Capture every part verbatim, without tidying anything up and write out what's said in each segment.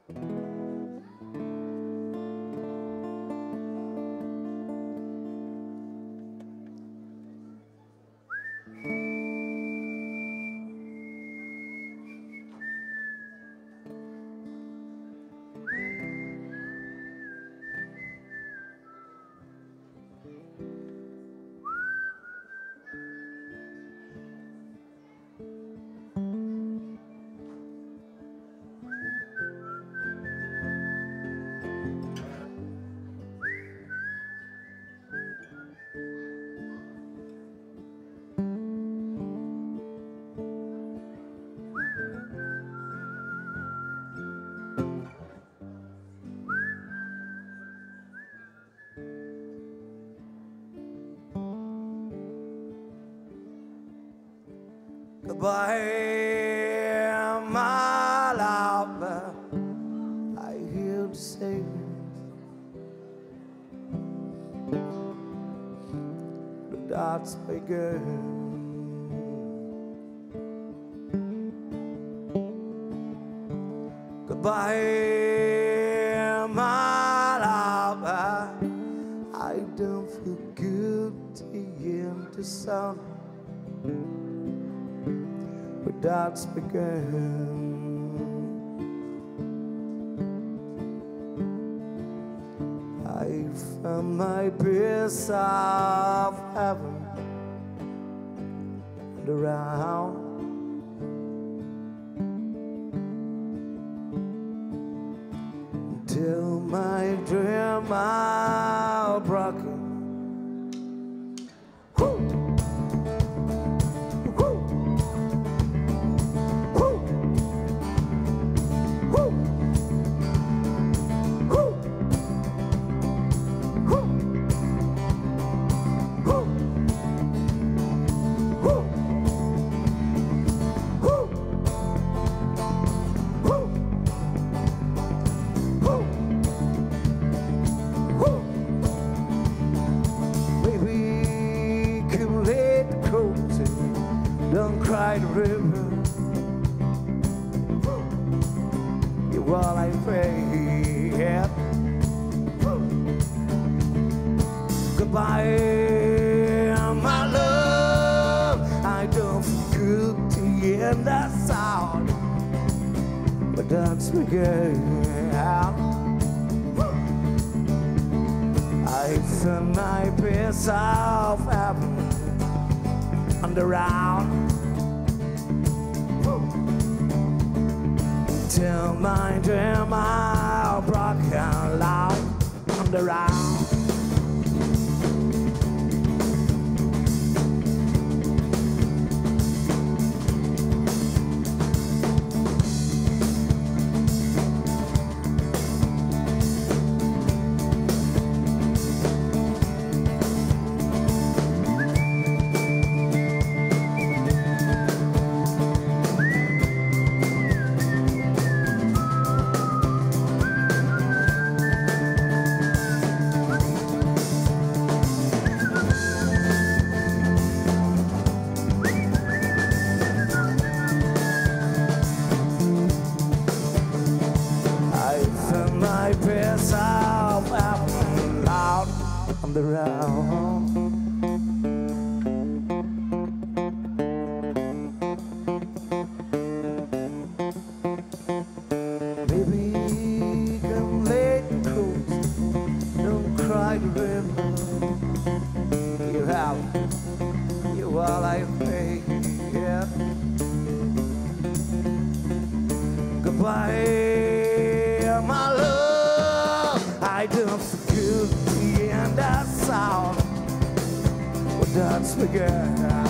Goodbye, my love, I hear the say the dots begin. Goodbye, my love, I don't feel good in the sun. The dots begin. I found my piece of heaven and around. Till my dream are broken. Don't cry the river. You're all I pray. Yeah. Goodbye, my love. I don't feel good to end that sound, but that's begin. I found my piece of heaven underground. Till my dream are broken loud underground. My piece of heaven loud on the round. Baby, come late the coast, don't cry the river. You have, you all I pay, yeah. Goodbye, my love. I don't feel the end of sound. Well, that's begun.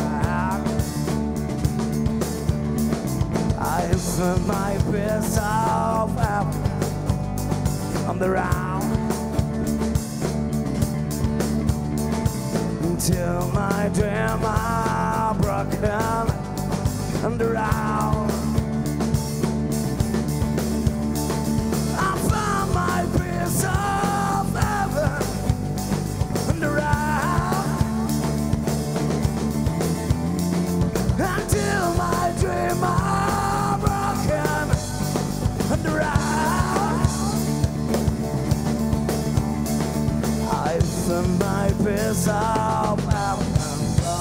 I found my piece of heaven on the round. Until my dream are broken and around. Until my dream are broken and around. from my piece of heaven.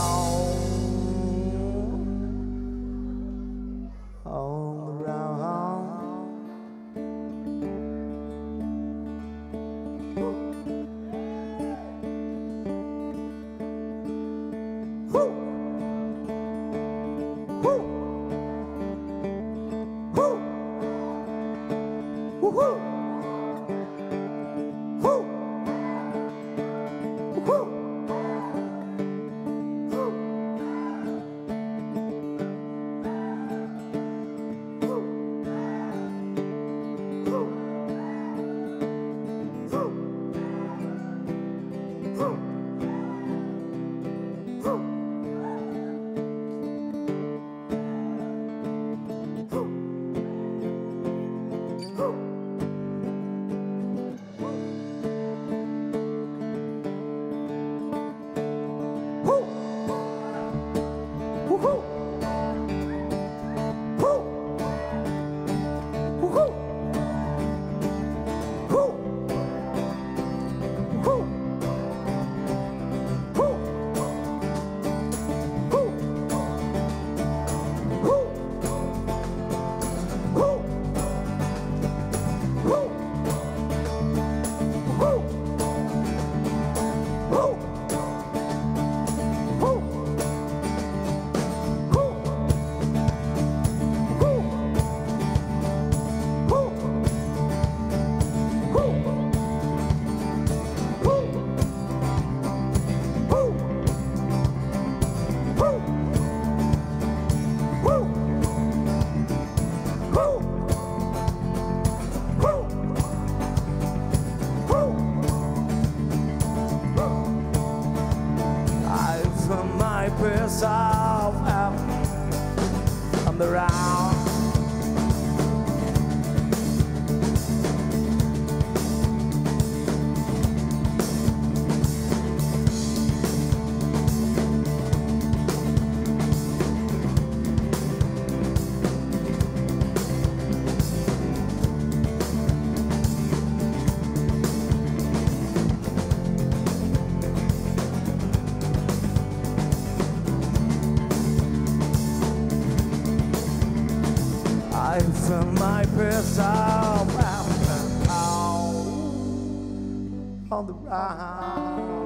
All around. Woo! Woo! Woo! Woo! Woo! Piece of heaven on the round. I feel my piece of heaven on the ground.